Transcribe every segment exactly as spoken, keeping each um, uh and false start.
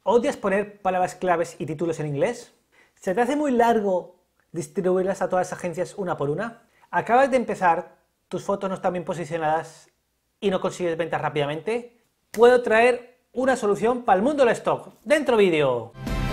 ¿Odias poner palabras claves y títulos en inglés? ¿Se te hace muy largo distribuirlas a todas las agencias una por una? ¿Acabas de empezar, tus fotos no están bien posicionadas y no consigues ventas rápidamente? Puedo traer una solución para el mundo del stock. ¡Dentro vídeo!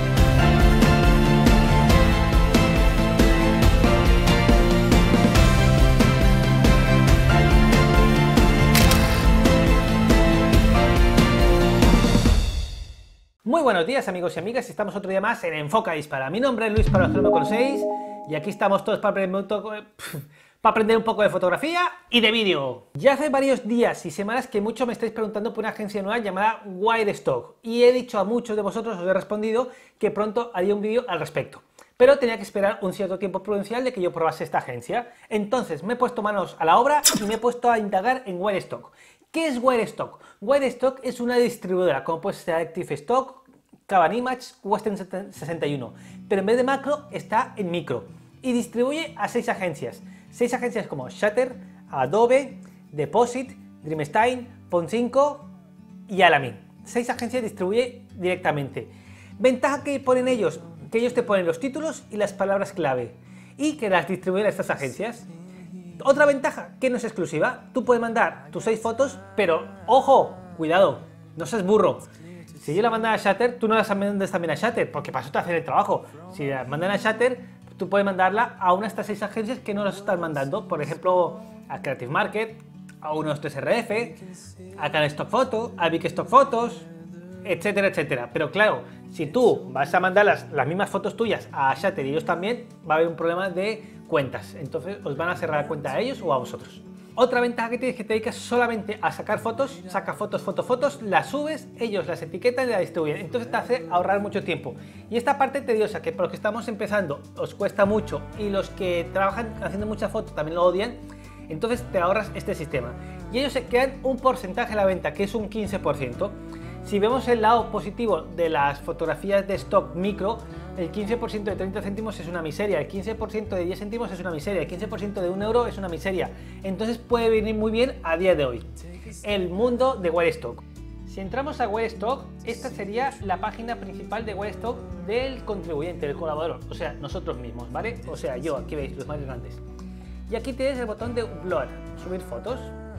Muy buenos días amigos y amigas, estamos otro día más en Enfoca Dispara. Mi nombre es Luis, para los que no me conocéis, y aquí estamos todos para aprender un poco, para aprender un poco de fotografía y de vídeo. Ya hace varios días y semanas que muchos me estáis preguntando por una agencia nueva llamada Wirestock, y he dicho a muchos de vosotros, os he respondido que pronto haría un vídeo al respecto. Pero tenía que esperar un cierto tiempo prudencial de que yo probase esta agencia. Entonces me he puesto manos a la obra y me he puesto a indagar en Wirestock. ¿Qué es Wirestock? Wirestock es una distribuidora, como puede ser Active Stock, Cavan Image, Western sesenta y uno, pero en vez de macro está en micro y distribuye a seis agencias. Seis agencias como Shutter, Adobe, Deposit, Dreamstime, Pon cinco y Alamin. Seis agencias distribuye directamente. Ventaja que ponen ellos, que ellos te ponen los títulos y las palabras clave y que las distribuyen a estas agencias. Otra ventaja, que no es exclusiva. Tú puedes mandar tus seis fotos, pero ¡ojo! Cuidado, no seas burro. Si yo la mando a Shutter, tú no las mandas también a Shutter, porque para eso te hacen el trabajo. Si la mandan a Shutter, tú puedes mandarla a una de estas seis agencias que no las están mandando. Por ejemplo, a Creative Market, a uno dos tres R F, a Can Stock Photo, a Big Stock Photos, etcétera, etcétera. Pero claro, si tú vas a mandar las, las mismas fotos tuyas a Shutter y ellos también, va a haber un problema de cuentas. Entonces os van a cerrar la cuenta a ellos o a vosotros. Otra ventaja que tienes es que te dedicas solamente a sacar fotos, saca fotos, fotos, fotos, las subes, ellos las etiquetan y las distribuyen. Entonces te hace ahorrar mucho tiempo. Y esta parte tediosa, que por los que estamos empezando os cuesta mucho y los que trabajan haciendo muchas fotos también lo odian, entonces te ahorras este sistema. Y ellos se quedan un porcentaje de la venta, que es un quince por ciento. Si vemos el lado positivo de las fotografías de stock micro, el quince por ciento de treinta céntimos es una miseria, el quince por ciento de diez céntimos es una miseria, el quince por ciento de un euro es una miseria. Entonces puede venir muy bien a día de hoy. El mundo de Wirestock. Si entramos a Wirestock, esta sería la página principal de Wirestock del contribuyente, del colaborador, o sea, nosotros mismos, ¿vale? O sea, yo, aquí veis los más grandes. Y aquí tienes el botón de Upload, subir fotos.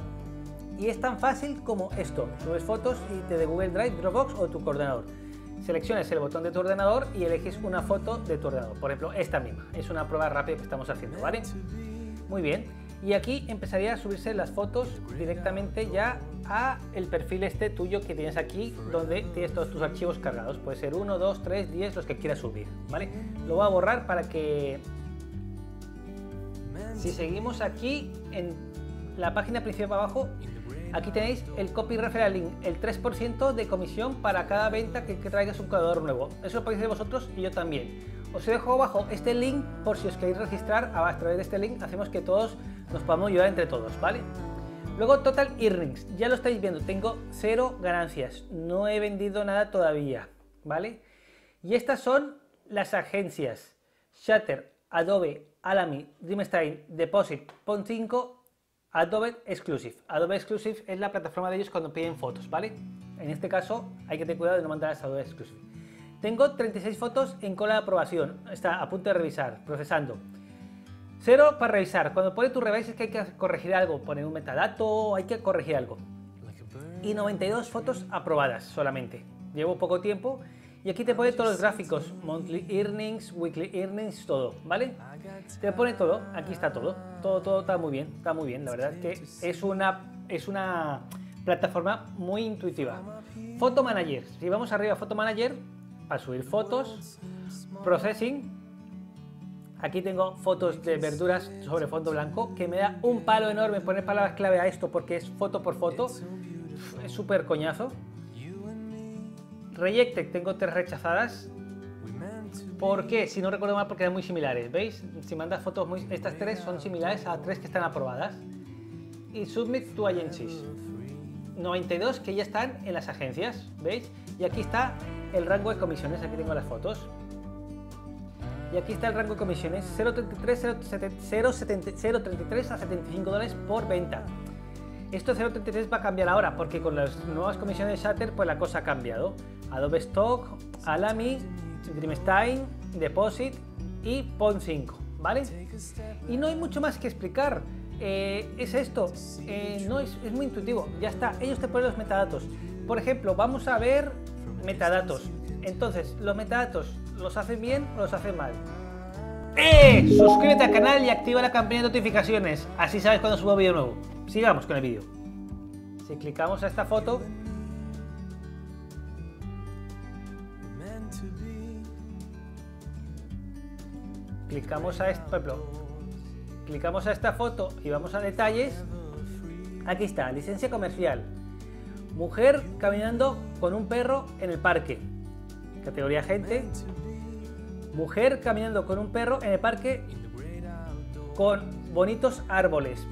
Y es tan fácil como esto, subes fotos y te de Google Drive, Dropbox o tu ordenador. Seleccionas el botón de tu ordenador y eliges una foto de tu ordenador. Por ejemplo, esta misma. Es una prueba rápida que estamos haciendo, ¿vale? Muy bien. Y aquí empezaría a subirse las fotos directamente ya a el perfil este tuyo que tienes aquí, donde tienes todos tus archivos cargados. Puede ser uno, dos, tres, diez, los que quieras subir, ¿vale? Lo voy a borrar para que... Si seguimos aquí en la página principal abajo, aquí tenéis el copy referral link, el tres por ciento de comisión para cada venta que, que traigas un colaborador nuevo. Eso lo podéis hacer vosotros y yo también. Os dejo abajo este link por si os queréis registrar. A través de este link hacemos que todos nos podamos ayudar entre todos, ¿vale? Luego Total Earnings, ya lo estáis viendo, tengo cero ganancias, no he vendido nada todavía, ¿vale? Y estas son las agencias: Shutter, Adobe, Alamin, Dreamstime, Deposit, Pon cinco, Adobe Exclusive. Adobe Exclusive es la plataforma de ellos cuando piden fotos, ¿vale? En este caso hay que tener cuidado de no mandar a Adobe Exclusive. Tengo treinta y seis fotos en cola de aprobación, está a punto de revisar, procesando. Cero para revisar. Cuando pone tu revise es que hay que corregir algo, poner un metadato, hay que corregir algo. Y noventa y dos fotos aprobadas solamente. Llevo poco tiempo y aquí te pone todos los gráficos, monthly earnings, weekly earnings, todo, ¿vale? Te pone todo, aquí está todo, todo, todo está muy bien, está muy bien, la verdad que es una, es una plataforma muy intuitiva. Photo Manager, si vamos arriba a Photo Manager, para subir fotos, Processing, aquí tengo fotos de verduras sobre fondo blanco, que me da un palo enorme poner palabras clave a esto porque es foto por foto, es súper coñazo. Rejected, tengo tres rechazadas. ¿Por qué? Si no recuerdo mal, porque eran muy similares. ¿Veis? Si mandas fotos muy... Estas tres son similares a tres que están aprobadas. Y Submit to Agencies. noventa y dos que ya están en las agencias. ¿Veis? Y aquí está el rango de comisiones. Aquí tengo las fotos. Y aquí está el rango de comisiones. cero treinta y tres a setenta y cinco dólares por venta. Esto cero treinta y tres va a cambiar ahora, porque con las nuevas comisiones de Shutter pues la cosa ha cambiado. Adobe Stock, Alamy, Dreamstime, Deposit y Pond cinco, ¿vale? Y no hay mucho más que explicar. Eh, es esto, eh, no es, es muy intuitivo, ya está. Ellos te ponen los metadatos. Por ejemplo, vamos a ver metadatos. Entonces, los metadatos, ¿los hacen bien o los hacen mal? ¡Eh! Suscríbete al canal y activa la campana de notificaciones, así sabes cuando subo vídeo nuevo. Sigamos con el vídeo. Si clicamos a esta foto, clicamos a esta, por ejemplo, clicamos a esta foto y vamos a detalles. Aquí está, licencia comercial. Mujer caminando con un perro en el parque. Categoría gente. Mujer caminando con un perro en el parque con bonitos árboles.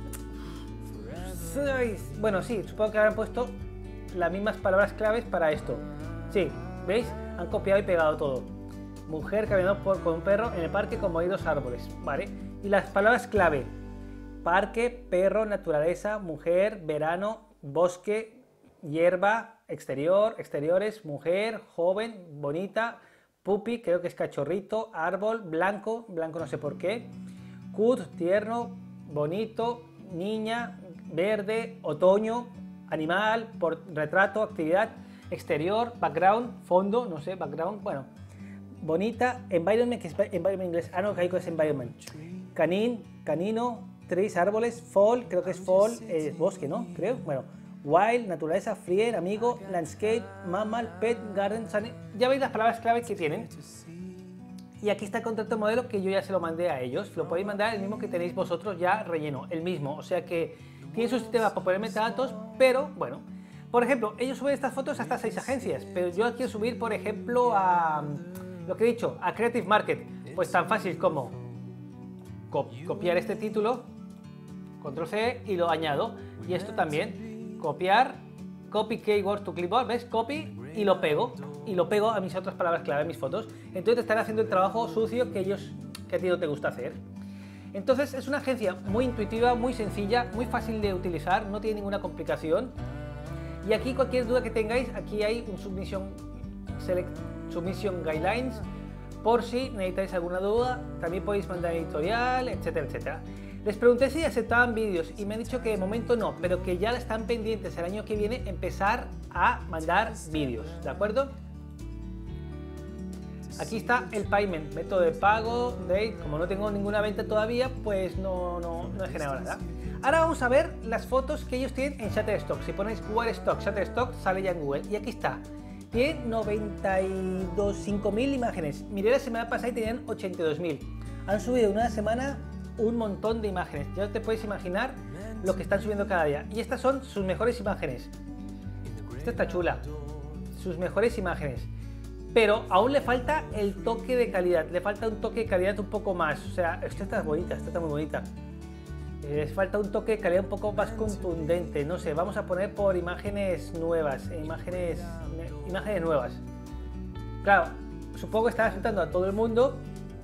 Bueno, sí, supongo que habrán puesto las mismas palabras claves para esto. Sí, ¿veis? Han copiado y pegado todo. Mujer caminando por, con un perro en el parque con bonitos árboles, ¿vale? Y las palabras clave: parque, perro, naturaleza, mujer, verano, bosque, hierba, exterior, exteriores, mujer, joven, bonita, puppy, creo que es cachorrito, árbol, blanco, blanco no sé por qué, cute, tierno, bonito, niña, verde, otoño, animal, por, retrato, actividad, exterior, background, fondo, no sé, background, bueno, bonita, environment, que es environment en inglés, ah no, que es environment, canin, canino, trees, árboles, fall, creo que es fall, eh, bosque, ¿no? Creo, bueno, wild, naturaleza, friend, amigo, landscape, mammal, pet, garden, sun... Ya veis las palabras clave que tienen. Y aquí está el contrato modelo que yo ya se lo mandé a ellos. Lo podéis mandar el mismo que tenéis vosotros ya relleno, el mismo. O sea que tiene su sistema para poner metadatos, pero bueno. Por ejemplo, ellos suben estas fotos a estas seis agencias, pero yo quiero subir, por ejemplo, a lo que he dicho, a Creative Market. Pues tan fácil como copiar este título, control C y lo añado. Y esto también, copiar, copy keyword to clipboard, ¿ves? Copy y lo pego. Y lo pego a mis otras palabras clave, a mis fotos. Entonces te están haciendo el trabajo sucio que ellos, que a ti no te gusta hacer. Entonces es una agencia muy intuitiva, muy sencilla, muy fácil de utilizar, no tiene ninguna complicación. Y aquí cualquier duda que tengáis, aquí hay un submission, select, submission guidelines, por si necesitáis alguna duda, también podéis mandar editorial, etcétera, etcétera. Les pregunté si aceptaban vídeos y me han dicho que de momento no, pero que ya están pendientes el año que viene empezar a mandar vídeos, ¿de acuerdo? Aquí está el payment, método de pago, date. Como no tengo ninguna venta todavía, pues no, no, no he generado nada. Ahora vamos a ver las fotos que ellos tienen en Shutterstock. Si ponéis Google Stock, Shutterstock, sale ya en Google. Y aquí está. Tienen noventa y cinco mil imágenes. Miré la semana pasada y tenían ochenta y dos mil. Han subido en una semana un montón de imágenes. Ya te puedes imaginar lo que están subiendo cada día. Y estas son sus mejores imágenes. Esta está chula. Sus mejores imágenes. Pero aún le falta el toque de calidad. Le falta un toque de calidad un poco más. O sea, esta está bonita, esta está muy bonita. Les falta un toque de calidad un poco más contundente. No sé, vamos a poner por imágenes nuevas. Imágenes, imágenes nuevas. Claro, supongo que están afectando a todo el mundo.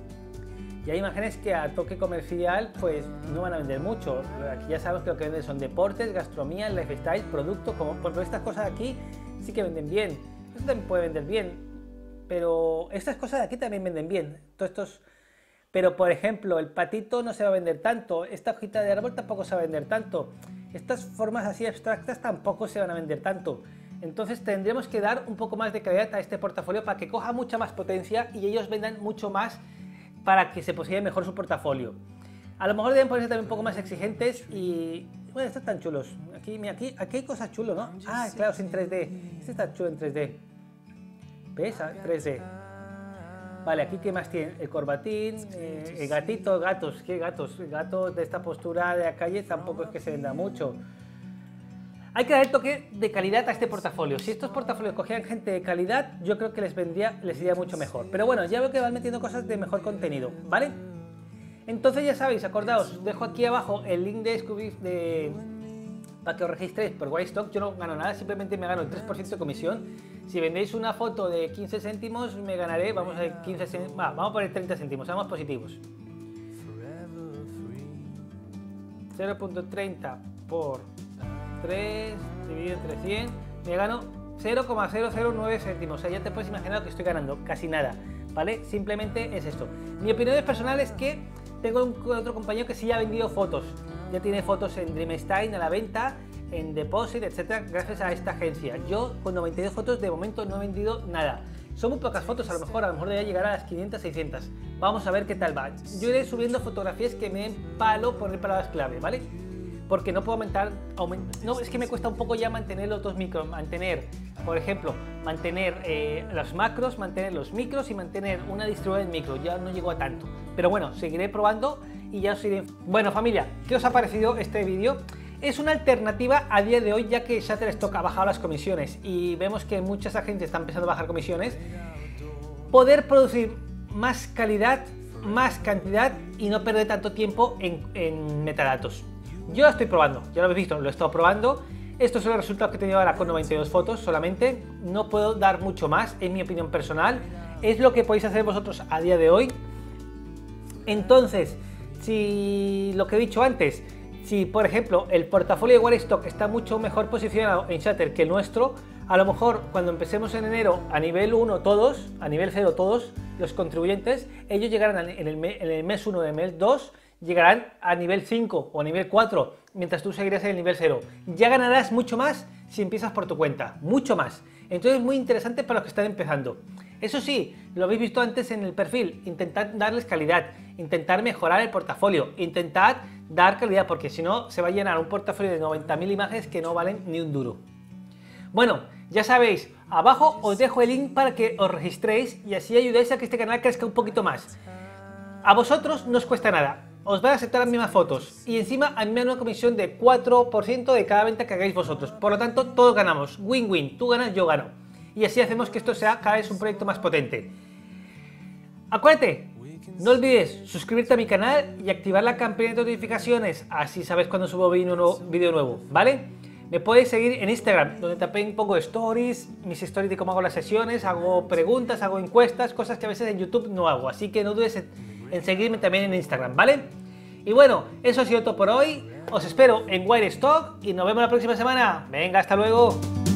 Y hay imágenes que a toque comercial pues no van a vender mucho. Aquí ya sabemos que lo que venden son deportes, gastronomía, lifestyle, productos. Como por ejemplo estas cosas de aquí sí que venden bien. Esto también puede vender bien. Pero estas cosas de aquí también venden bien. Todos estos... Pero por ejemplo, el patito no se va a vender tanto. Esta hojita de árbol tampoco se va a vender tanto. Estas formas así abstractas tampoco se van a vender tanto. Entonces tendremos que dar un poco más de calidad a este portafolio para que coja mucha más potencia y ellos vendan mucho más para que se posicione mejor su portafolio. A lo mejor deben ponerse también un poco más exigentes y... Bueno, estos están chulos. Aquí, mira, aquí, aquí hay cosas chulas, ¿no? Ah, claro, es en tres D. Este está chulo en tres D. ¿Ves? tres D. Vale, aquí qué más tiene, el corbatín, eh, el gatito, gatos, ¿qué gatos? El gato de esta postura de la calle tampoco es que se venda mucho. Hay que dar el toque de calidad a este portafolio. Si estos portafolios cogieran gente de calidad, yo creo que les vendría, les iría mucho mejor. Pero bueno, ya veo que van metiendo cosas de mejor contenido, ¿vale? Entonces ya sabéis, acordaos, dejo aquí abajo el link de Scooby de... para que os registréis por Whitestock. Yo no gano nada, simplemente me gano el tres por ciento de comisión. Si vendéis una foto de quince céntimos, me ganaré, vamos a ver, quince céntimos, va, vamos a poner treinta céntimos, seamos positivos. cero punto treinta por tres dividido entre cien, me gano cero coma cero cero nueve céntimos, o sea, ya te puedes imaginar lo que estoy ganando, casi nada, ¿vale? Simplemente es esto. Mi opinión personal es que tengo un, otro compañero que sí ha vendido fotos, ya tiene fotos en Dreamstime a la venta, en Deposit, etcétera, gracias a esta agencia. Yo con noventa y dos fotos de momento no he vendido nada. Son muy pocas fotos, a lo mejor, a lo mejor debería llegar a las quinientas, seiscientas. Vamos a ver qué tal va. Yo iré subiendo fotografías que me den palo poner palabras clave, ¿vale? Porque no puedo aumentar, aument... no, es que me cuesta un poco ya mantener los dos micros, mantener, por ejemplo, mantener eh, los macros, mantener los micros y mantener una distribuidora de micro, ya no llego a tanto. Pero bueno, seguiré probando y ya os iré... Bueno, familia, ¿qué os ha parecido este vídeo? Es una alternativa a día de hoy, ya que Shutterstock ha bajado las comisiones y vemos que muchas agencias están empezando a bajar comisiones. Poder producir más calidad, más cantidad y no perder tanto tiempo en, en metadatos. Yo lo estoy probando, ya lo habéis visto, lo he estado probando. Estos son los resultados que he tenido ahora con noventa y dos fotos solamente. No puedo dar mucho más, en mi opinión personal. Es lo que podéis hacer vosotros a día de hoy. Entonces, si lo que he dicho antes, si por ejemplo el portafolio de Waterstock está mucho mejor posicionado en Shutter que el nuestro, a lo mejor cuando empecemos en enero a nivel uno todos, a nivel cero todos los contribuyentes, ellos llegarán en el, en el mes uno de mes dos, llegarán a nivel cinco o a nivel cuatro, mientras tú seguirás en el nivel cero. Ya ganarás mucho más si empiezas por tu cuenta, mucho más. Entonces es muy interesante para los que están empezando. Eso sí, lo habéis visto antes en el perfil, intentad darles calidad, intentar mejorar el portafolio, intentad dar calidad, porque si no se va a llenar un portafolio de noventa mil imágenes que no valen ni un duro. Bueno, ya sabéis, abajo os dejo el link para que os registréis y así ayudéis a que este canal crezca un poquito más. A vosotros no os cuesta nada, os van a aceptar las mismas fotos y encima a mí me dan una comisión de cuatro por ciento de cada venta que hagáis vosotros. Por lo tanto, todos ganamos, win-win, tú ganas, yo gano. Y así hacemos que esto sea cada vez un proyecto más potente. Acuérdate, no olvides suscribirte a mi canal y activar la campanita de notificaciones, así sabes cuando subo vídeo nuevo, vídeo nuevo, ¿vale? Me puedes seguir en Instagram, donde también pongo stories, mis stories de cómo hago las sesiones, hago preguntas, hago encuestas, cosas que a veces en YouTube no hago, así que no dudes en, en seguirme también en Instagram, ¿vale? Y bueno, eso ha sido todo por hoy, os espero en Waterstock y nos vemos la próxima semana. Venga, hasta luego.